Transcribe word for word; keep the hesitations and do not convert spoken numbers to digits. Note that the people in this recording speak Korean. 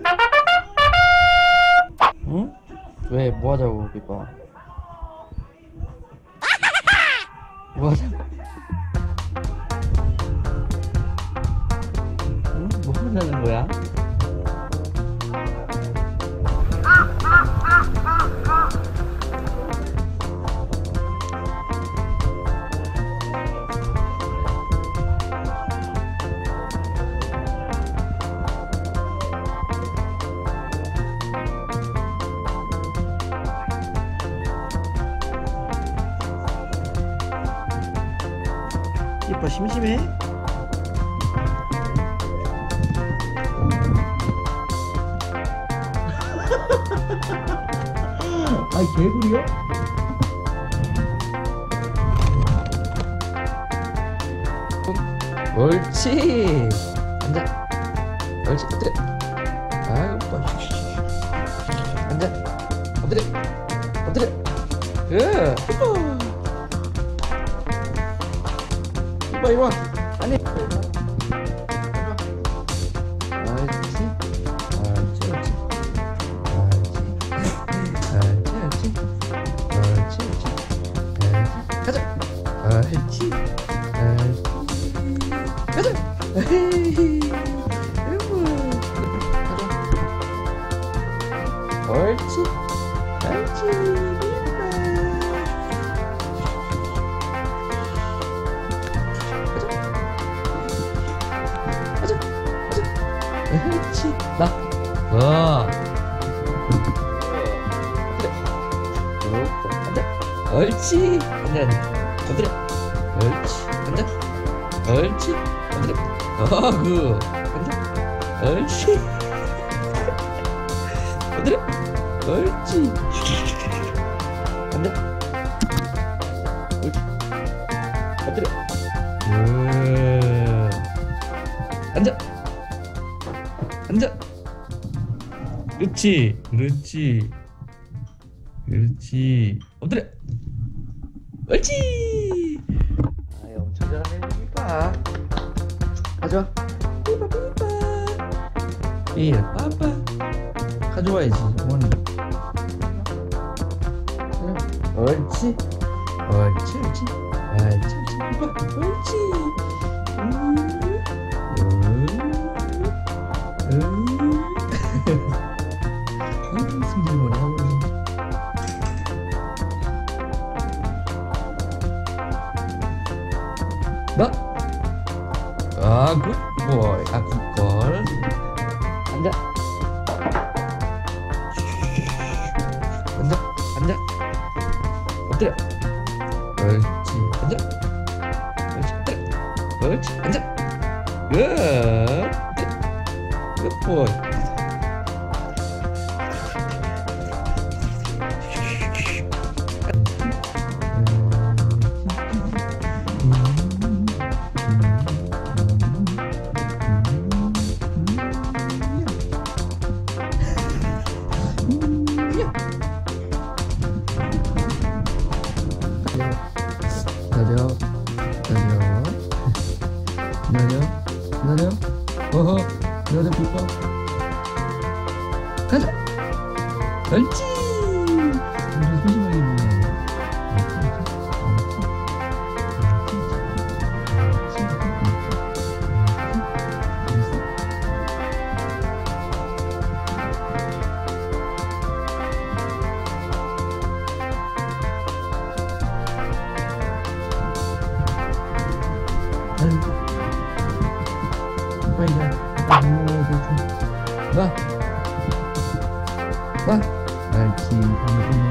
응? 왜? 뭐 하자고, 삐빠? 뭐 하자고? 응? 뭐 하자는 거야? 삐빠 심심해? 아이 개구리야? 옳지. 앉아. 옳지. 엎드려. 아유 오빠. 앉아. 엎드려. 엎드려. 예. 이뻐. 이뻐 이뻐. 아니. 옳지. 옳지 옳지. 옳지 옳지. 가자. 옳지. 가자. 에헤이. 옳지. 옳지. 가자. 가자. 가자. 옳지. 나. 어. 앉아. 옳지. 앉아. 엎드려. 옳지. 앉아. 옳지. 엎드려. 어그. 앉아. 옳지. 엎드려. 옳지. 앉아. 옳지. 엎드려. 으. 앉아. 앉아. 그렇지. 그렇지. 그렇지. 엎드려. 옳지. 아이 엄청 잘하네 삐빠. 가져와. 삐빠 삐빠. 삐 빠빠. 가져와야지. 뭐하는 거야? 옳지. 옳지 옳지. 옳지 옳지. 삐빠. 옳지. 음. 음. 음. 음. 승질머리 하고 있네. 나? 아, 굿보이. 아, 굿걸. 앉아. 앉아. 앉아. 엎드려. 옳지. 앉아. 옳지. 엎드려. 옳지. 앉아. 굿. 굿보이. 기다려, 기다려, 기다려, 기다려, 어허, 기다려, 삐빠. 가자. 옳지. 우리 소심하게 보네. 빨리 가. 나. 나. 알지.